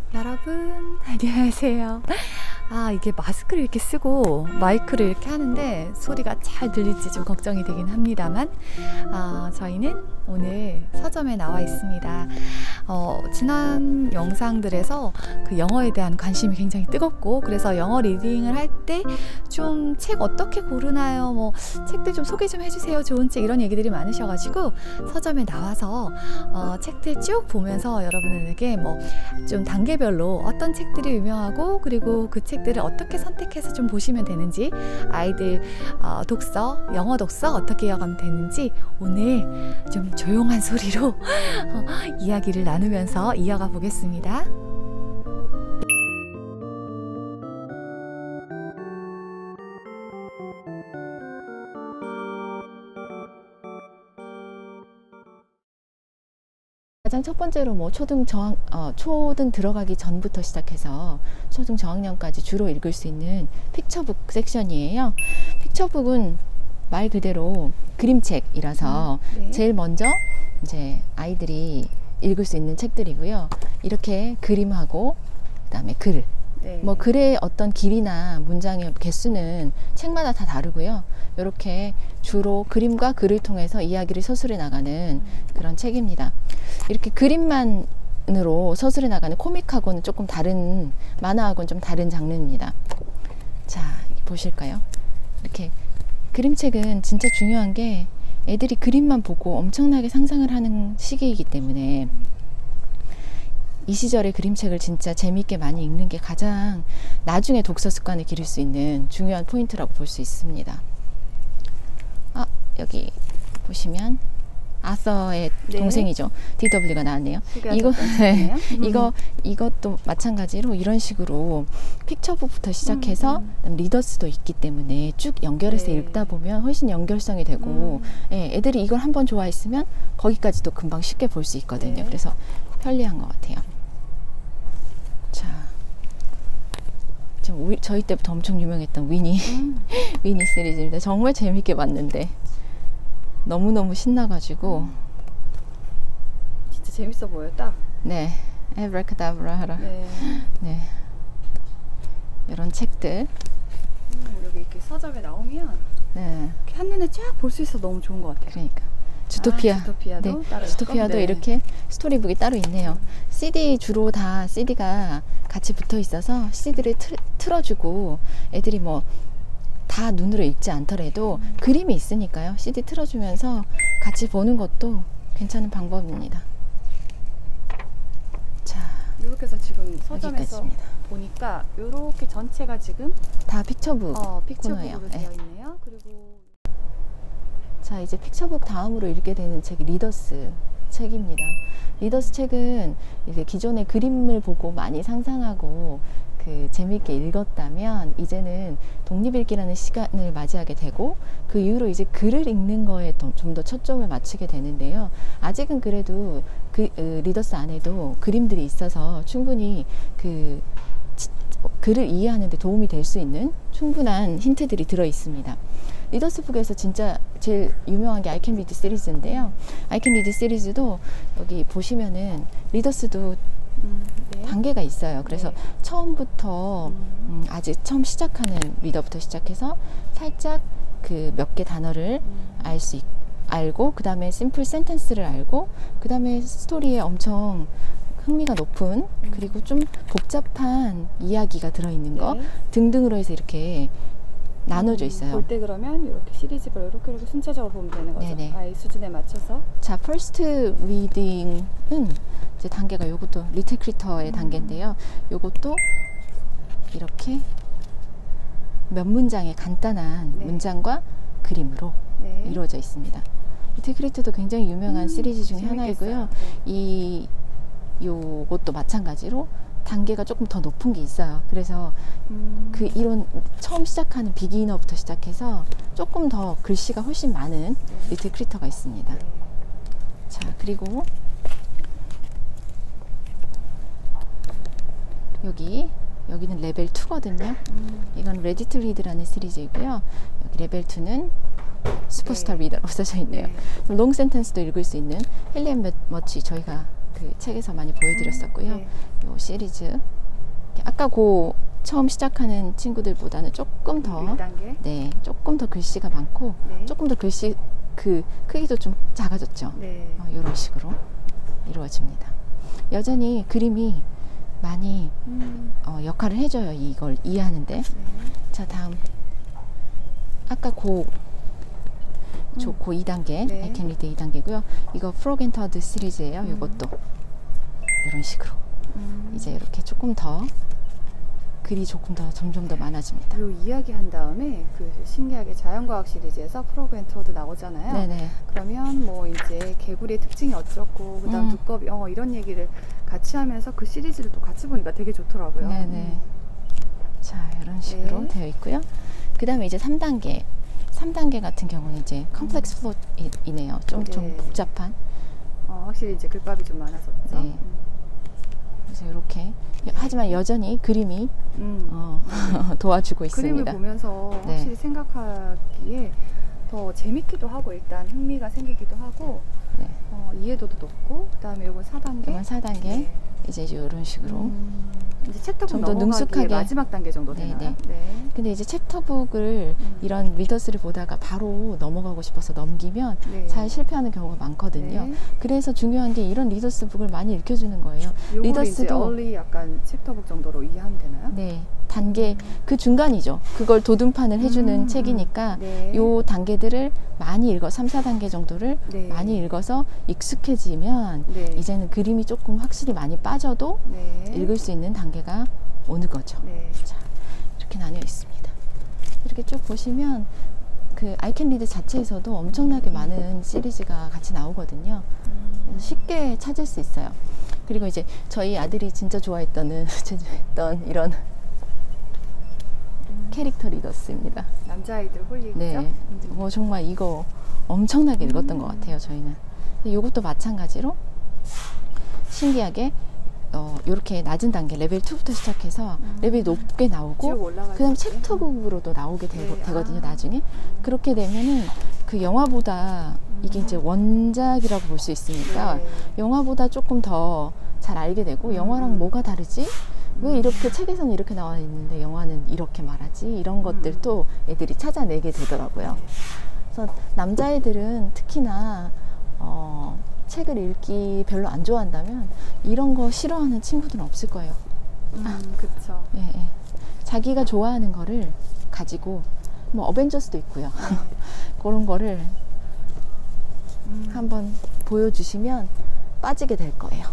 여러분 안녕하세요. 이게 마스크를 이렇게 쓰고 마이크를 이렇게 하는데 소리가 잘 들릴지 좀 걱정이 되긴 합니다만, 저희는 오늘 서점에 나와 있습니다. 지난 영상들에서 그 영어에 대한 관심이 굉장히 뜨겁고, 그래서 영어 리딩을 할 때 좀 책 어떻게 고르나요? 뭐 책들 좀 소개 좀 해주세요. 좋은 책, 이런 얘기들이 많으셔가지고 서점에 나와서 책들 쭉 보면서 여러분들에게 뭐 좀 단계별로 어떤 책들이 유명하고, 그리고 그 책들을 어떻게 선택해서 좀 보시면 되는지, 아이들 독서, 영어 독서 어떻게 이어가면 되는지 오늘 좀 조용한 소리로 이야기를 나누면서 이어가 보겠습니다. 가장 첫 번째로 뭐 초등 들어가기 전부터 시작해서 초등 저학년까지 주로 읽을 수 있는 픽처북 섹션이에요. 픽처북은 말 그대로 그림책이라서 네. 제일 먼저 이제 아이들이 읽을 수 있는 책들이고요. 이렇게 그림하고 그다음에 글. 네. 뭐 글의 어떤 길이나 문장의 개수는 책마다 다 다르고요. 이렇게 주로 그림과 글을 통해서 이야기를 서술해 나가는 그런 책입니다. 이렇게 그림만으로 서술해 나가는 코믹하고는 조금 다른, 만화하고는 좀 다른 장르입니다. 자, 보실까요? 이렇게 그림책은 진짜 중요한 게 애들이 그림만 보고 엄청나게 상상을 하는 시기이기 때문에 이 시절의 그림책을 진짜 재미있게 많이 읽는 게 가장 나중에 독서 습관을 기를 수 있는 중요한 포인트라고 볼 수 있습니다. 여기 보시면 아서의 네. 동생이죠. DW가 나왔네요. 이것도 마찬가지로 이런 식으로 픽처북부터 시작해서 리더스도 있기 때문에 쭉 연결해서 네. 읽다 보면 훨씬 연결성이 되고 예, 애들이 이걸 한번 좋아했으면 거기까지도 금방 쉽게 볼 수 있거든요. 네. 그래서 편리한 것 같아요. 자, 저희 때부터 엄청 유명했던 위니 위니 시리즈입니다. 정말 재밌게 봤는데 너무너무 신나가지고 진짜 재밌어 보였다. 네, 에브라카다브라 하라. 네. 네, 이런 책들 여기 이렇게 서점에 나오면 네. 이렇게 한눈에 쫙 볼 수 있어 너무 좋은 것 같아요. 그러니까 주토피아, 주토피아도, 네. 주토피아도 네. 이렇게 스토리북이 따로 있네요. CD 주로 다 CD가 같이 붙어 있어서 CD를 틀어주고 애들이 뭐 다 눈으로 읽지 않더라도 그림이 있으니까요. CD 틀어주면서 같이 보는 것도 괜찮은 방법입니다. 자, 이렇게 해서 지금 서점에서 여기까지입니다. 보니까 이렇게 전체가 지금 다 픽처북 픽처북으로 되어 있네요. 그리고 자, 이제 픽처북 다음으로 읽게 되는 책이 리더스 책입니다. 리더스 책은 이제 기존의 그림을 보고 많이 상상하고 재미있게 읽었다면 이제는 독립읽기라는 시간을 맞이하게 되고 그 이후로 이제 글을 읽는 거에 좀 더 초점을 맞추게 되는데요. 아직은 그래도 리더스 안에도 그림들이 있어서 충분히 글을 이해하는 데 도움이 될 수 있는 충분한 힌트들이 들어 있습니다. 리더스북에서 진짜 제일 유명한 게 I Can Read 시리즈인데요. I Can Read 시리즈도 여기 보시면은 리더스도 네. 단계가 있어요. 그래서 네. 처음부터 아직 처음 시작하는 리더부터 시작해서 살짝 몇 개 단어를 알고 그 다음에 심플 센텐스를 알고 그 다음에 스토리에 엄청 흥미가 높은 그리고 좀 복잡한 이야기가 들어있는 거 네. 등등으로 해서 이렇게 나눠져 있어요. 볼 때 그러면 이렇게 시리즈별로 이렇게 순차적으로 보면 되는 거죠. 네네. 아이 수준에 맞춰서. 자, 퍼스트 리딩은 이제 단계가 요것도 리틀 크리터의 단계인데요. 요것도 이렇게 몇 문장의 간단한 네. 문장과 그림으로 네. 이루어져 있습니다. 리틀 크리터도 굉장히 유명한 시리즈 중에 하나이고요. 네. 요것도 마찬가지로 단계가 조금 더 높은 게 있어요. 그래서 이런 처음 시작하는 비기너부터 시작해서 조금 더 글씨가 훨씬 많은 리틀 크리터가 있습니다. 자, 그리고 여기는 레벨 2거든요. 이건 레디 투 리드라는 시리즈이고요. 여기 레벨 2는 슈퍼스타 리더라고 써져 있네요. 롱 센텐스도 읽을 수 있는 헬리앤 머치 저희가 그 책에서 많이 보여드렸었고요. 네. 요 시리즈 아까 그 처음 시작하는 친구들보다는 조금 더 1단계? 네, 조금 더 글씨가 많고 네. 조금 더 글씨 그 크기도 좀 작아졌죠. 네. 이런 식으로 이루어집니다. 여전히 그림이 많이 역할을 해줘요. 이걸 이해하는데. 네. 자, 다음 아까 고 2단계 네. I can read 2단계고요. 이거 프로그 앤 터드 시리즈예요. 이것도 이런 식으로 이제 이렇게 조금 더 글이 조금 더 점점 더 많아집니다. 요 이야기 한 다음에 그 신기하게 자연과학 시리즈에서 프로그 앤 터드 나오잖아요. 네네. 그러면 뭐 이제 개구리의 특징이 어쩌고 그다음 두꺼비 이런 얘기를 같이 하면서 그 시리즈를 또 같이 보니까 되게 좋더라고요. 네네. 자, 이런 식으로 네. 되어 있고요. 그 다음에 이제 3단계 같은 경우는 이제 컴플렉스 플롯이네요. 좀 네. 복잡한. 확실히 이제 글밥이 좀 많아졌죠. 네. 그래서 이렇게 하지만 여전히 그림이 도와주고 있습니다. 그림을 보면서 네. 확실히 생각하기에 더 재밌기도 하고 일단 흥미가 생기기도 하고 네. 이해도도 높고 그다음에 요건 4단계. 이건 4단계. 네. 이제 이런 식으로. 이제 챕터북 좀 더 넘어가기에 능숙하게. 마지막 단계 정도 네, 되나요? 네. 네. 근데 이제 챕터북을 이런 리더스를 보다가 바로 넘어가고 싶어서 넘기면 네. 잘 실패하는 경우가 많거든요. 네. 그래서 중요한 게 이런 리더스 북을 많이 읽혀주는 거예요. 요거를 이제 얼리 약간 챕터북 정도로 이해하면 되나요? 네, 단계 그 중간이죠. 그걸 도둔판을 해주는 책이니까 네. 요 단계들을 많이 읽어 3, 4단계 정도를 네. 많이 읽어서 익숙해지면 네. 이제는 그림이 조금 확실히 많이 빠져도 네. 읽을 수 있는 단계가 오는 거죠. 네. 자, 이렇게 나뉘어 있습니다. 이렇게 쭉 보시면 그 I can read 자체에서도 엄청나게 많은 시리즈가 같이 나오거든요. 그래서 쉽게 찾을 수 있어요. 그리고 이제 저희 아들이 진짜 좋아했던 이런 캐릭터 리더스입니다. 남자아이들 홀리겠죠? 네, 정말 이거 엄청나게 읽었던 것 같아요. 저희는. 이것도 마찬가지로 신기하게 이렇게 낮은 단계 레벨 2부터 시작해서 레벨이 높게 나오고 그 다음 챕터북으로도 나오게 되거든요. 나중에 그렇게 되면은 그 영화보다 이게 이제 원작이라고 볼 수 있으니까 영화보다 조금 더 잘 알게 되고 영화랑 뭐가 다르지? 왜 이렇게 책에서는 이렇게 나와 있는데 영화는 이렇게 말하지? 이런 것들도 애들이 찾아내게 되더라고요. 그래서 남자애들은 특히나 책을 읽기 별로 안 좋아한다면 이런 거 싫어하는 친구들은 없을 거예요. 그렇죠. 예, 예. 자기가 좋아하는 거를 가지고 뭐 어벤져스도 있고요. 그런 거를 한번 보여주시면 빠지게 될 거예요.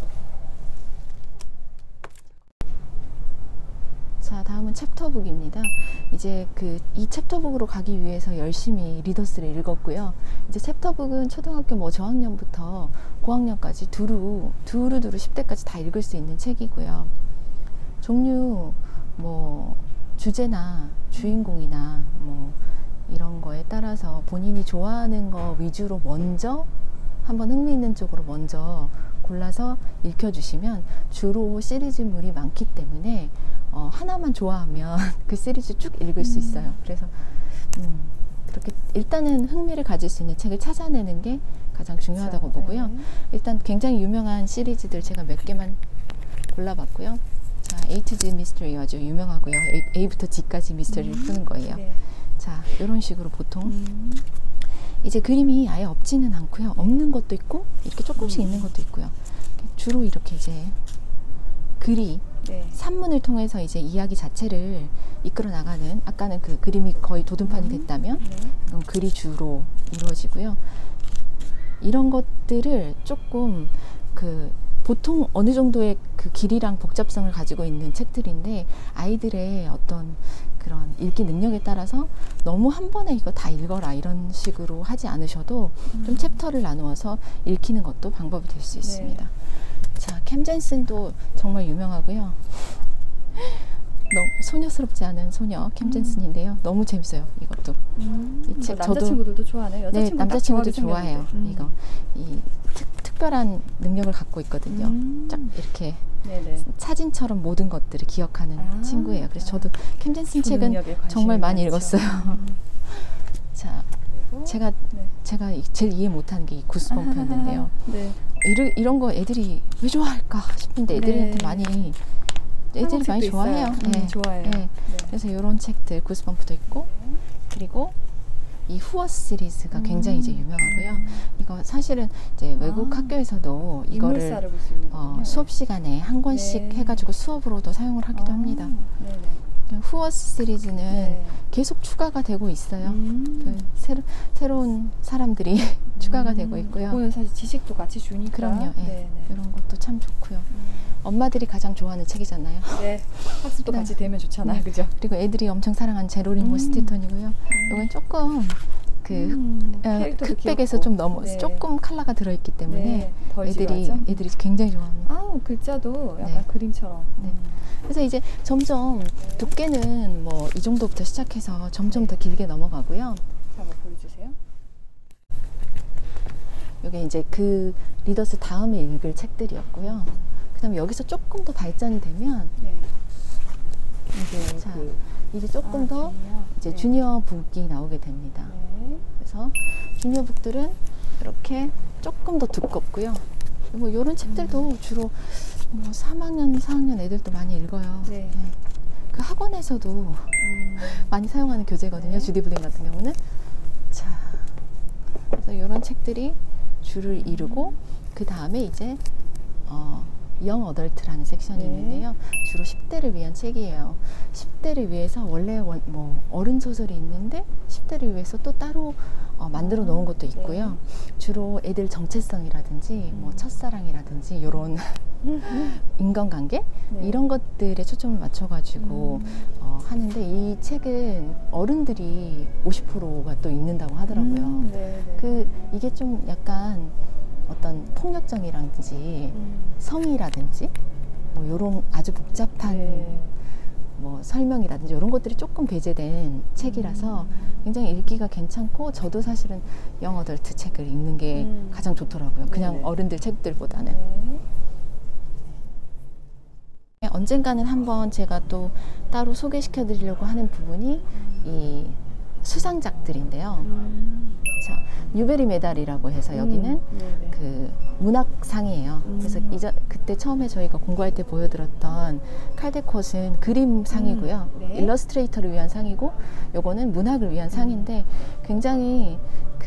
자, 다음은 챕터북입니다. 이제 이 챕터북으로 가기 위해서 열심히 리더스를 읽었고요. 이제 챕터북은 초등학교 뭐 저학년부터 고학년까지 두루 10대까지 다 읽을 수 있는 책이고요. 종류, 뭐 주제나 주인공이나 뭐 이런 거에 따라서 본인이 좋아하는 거 위주로 먼저 한번 흥미있는 쪽으로 먼저 골라서 읽혀주시면 주로 시리즈물이 많기 때문에 하나만 좋아하면 그 시리즈 쭉 읽을 수 있어요. 그래서 그렇게 일단은 흥미를 가질 수 있는 책을 찾아내는 게 가장 중요하다고 보고요. 일단 굉장히 유명한 시리즈들 제가 몇 개만 골라봤고요. 자, A to Z 미스터리 아주 유명하고요. A부터 G까지 미스터리를 푸는 거예요. 네. 자, 이런 식으로 보통 이제 그림이 아예 없지는 않고요. 없는 것도 있고 이렇게 조금씩 있는 것도 있고요. 주로 이렇게 이제 글이 산문을 통해서 이제 이야기 자체를 이끌어 나가는, 아까는 그 그림이 거의 도둔판이 됐다면 이건 글이 주로 이루어지고요. 이런 것들을 조금 보통 어느 정도의 그 길이랑 복잡성을 가지고 있는 책들인데 아이들의 어떤 그런 읽기 능력에 따라서 너무 한 번에 이거 다 읽어라 이런 식으로 하지 않으셔도 좀 챕터를 나누어서 읽히는 것도 방법이 될 수 있습니다. 자, 캠 젠슨도 정말 유명하고요. 너무 소녀스럽지 않은 소녀 캠 젠슨인데요. 너무 재밌어요. 이것도. 이 책 남자친구들도 좋아하네요. 네, 남자친구도 좋아해요. 이거 이 특별한 능력을 갖고 있거든요. 쫙 이렇게 사진처럼 모든 것들을 기억하는 친구예요. 그래서 저도 캠 젠슨 책은 정말 많이 읽었어요. 자, 제가 제일 이해 못하는 게 이 구스범프였는데요. 이런 거 애들이 왜 좋아할까 싶은데 애들한테 네. 애들이 많이 책도 좋아해요. 있어요. 좋아해요. 네. 네. 그래서 이런 책들 구스범프도 있고 그리고 이 후어 시리즈가 굉장히 이제 유명하고요. 이거 사실은 이제 외국 학교에서도 이거를 인물사를 볼 수 있는 거군요. 수업 시간에 한 권씩 네. 해가지고 수업으로도 사용을 하기도 합니다. 네네. 후어 시리즈는 네. 계속 추가가 되고 있어요. 음. 새로운 사람들이 추가가 되고 있고요. 그거는 사실 지식도 같이 주니까. 그럼요. 예. 네네. 이런 것도 참 좋고요. 엄마들이 가장 좋아하는 책이잖아요. 네. 학습도 같이 되면 좋잖아요. 네. 그죠? 그리고 애들이 엄청 사랑하는 제로링 모스티턴이고요. 이건 조금 캐릭터도 흑백에서 귀엽고. 좀 네. 조금 컬러가 들어있기 때문에 네. 덜 애들이 지루하죠? 굉장히 좋아합니다. 아우, 글자도 약간 네. 그림처럼. 네. 그래서 이제 점점 두께는 뭐 이 정도부터 시작해서 점점 더 길게 넘어가고요. 한번 보여주세요. 이게 이제 그 리더스 다음에 읽을 책들이었고요. 그다음에 여기서 조금 더 발전이 되면 네. 자, 이제 조금 더 주니어. 이제 네. 주니어 북이 나오게 됩니다. 네. 그래서 주니어 북들은 이렇게 조금 더 두껍고요. 뭐 이런 책들도 주로 뭐 3학년, 4학년 애들도 많이 읽어요. 네. 그 학원에서도 많이 사용하는 교재거든요. 네. 주디 블링 같은 경우는. 자, 그래서 이런 책들이 줄을 이루고 그 다음에 이제 영 어덜트라는 섹션이 네. 있는데요. 주로 10대를 위한 책이에요. 10대를 위해서 원래 뭐 어른 소설이 있는데 10대를 위해서 또 따로 만들어 놓은 것도 있고요. 주로 애들 정체성이라든지 뭐 첫사랑이라든지 이런 인간관계 네. 이런 것들에 초점을 맞춰가지고 하는데 이 책은 어른들이 50%가 또 읽는다고 하더라고요. 네. 이게 좀 약간 어떤 폭력적이라든지 성이라든지 뭐 이런 아주 복잡한 네. 뭐 설명이라든지 이런 것들이 조금 배제된 책이라서 굉장히 읽기가 괜찮고 저도 사실은 영 어덜트 책을 읽는 게 가장 좋더라고요. 그냥 네네. 어른들 책들보다는. 네. 언젠가는 한번 제가 또 따로 소개시켜 드리려고 하는 부분이 이 수상작들인데요. 자, 뉴베리 메달이라고 해서 여기는 네네. 그 문학상이에요. 그래서 그때 처음에 저희가 공부할 때 보여드렸던 칼데콧은 그림상이고요. 네. 일러스트레이터를 위한 상이고 요거는 문학을 위한 상인데 굉장히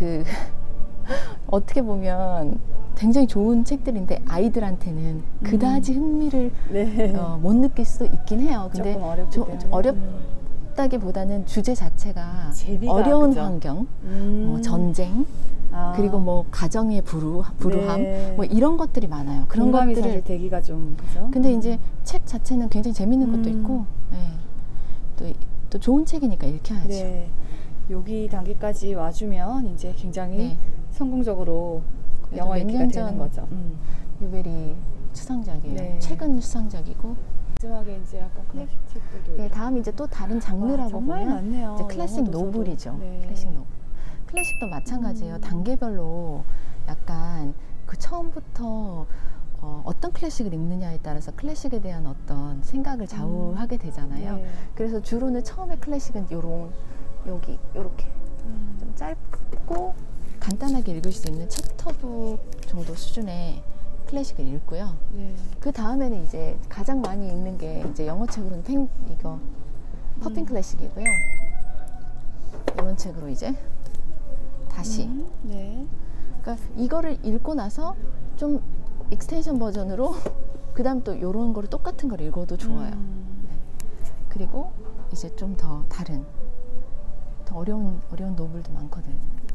어떻게 보면 굉장히 좋은 책들인데 아이들한테는 그다지 흥미를 네. 못 느낄 수도 있긴 해요. 근데 조금 어렵기 때문에. 어렵다기보다는 주제 자체가 재미가, 어려운 그죠? 환경, 전쟁, 그리고 뭐 가정의 불우함, 네. 뭐 이런 것들이 많아요. 그런 공감이 것들을. 사실 되기가 좀 그죠? 근데 이제 책 자체는 굉장히 재밌는 것도 있고, 네. 또 좋은 책이니까 읽혀야죠. 네. 여기 단계까지 와주면 이제 굉장히 네. 성공적으로 영어 몇 읽기가 년 되는 전 거죠. 유베리 수상작이에요. 네. 최근 수상작이고. 마지막에 이제 약간 클래식 책들도 네, 이렇게. 다음 이제 또 다른 장르라고 정말 보면 많네요. 이제 클래식 영어 도서도. 노블이죠. 네. 클래식 노블. 클래식도 마찬가지예요. 단계별로 약간 그 처음부터 어떤 클래식을 읽느냐에 따라서 클래식에 대한 어떤 생각을 좌우하게 되잖아요. 네. 그래서 주로는 처음에 클래식은 여기 요렇게 좀 짧고 간단하게 읽을 수 있는 챕터북 정도 수준의 클래식을 읽고요. 네. 그 다음에는 이제 가장 많이 읽는 게 이제 영어 책으로는 퍼핀 클래식이고요. 이런 책으로 이제 다시. 네. 그러니까 이거를 읽고 나서 좀 익스텐션 버전으로 그 다음 또 이런 거를 똑같은 걸 읽어도 좋아요. 네. 그리고 이제 좀 더 다른 더 어려운 노블도 많거든.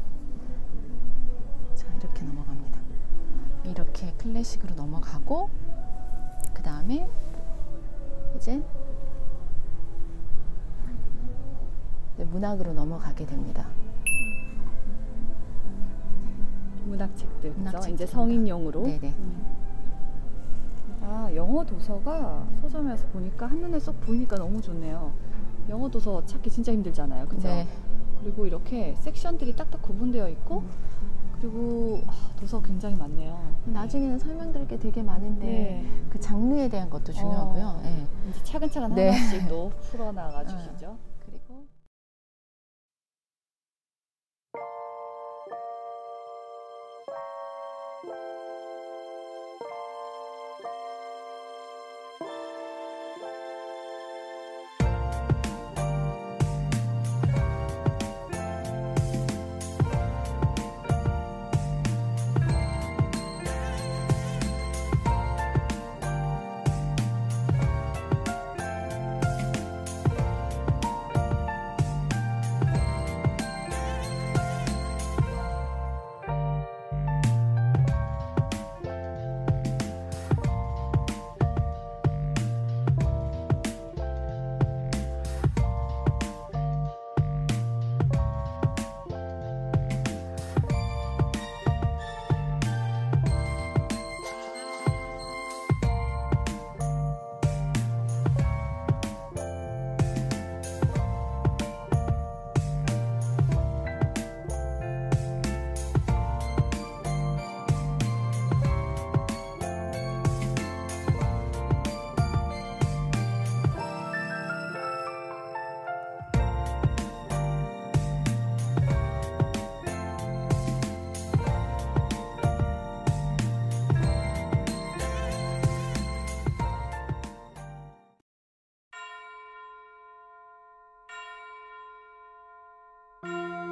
자, 이렇게 넘어갑니다. 이렇게 클래식으로 넘어가고 그 다음에 이제 문학으로 넘어가게 됩니다. 문학책들, 그죠? 문학책들. 이제 성인용으로. 네네. 아, 영어 도서가 서점에서 보니까 한눈에 쏙 보이니까 너무 좋네요. 영어 도서 찾기 진짜 힘들잖아요, 그죠? 네. 그리고 이렇게 섹션들이 딱딱 구분되어 있고, 그리고 도서 굉장히 많네요. 나중에는 설명드릴 게 되게 많은데 네. 그 장르에 대한 것도 중요하고요. 네. 이제 차근차근 네. 하나씩 또 풀어나가 주시죠. 그리고 네.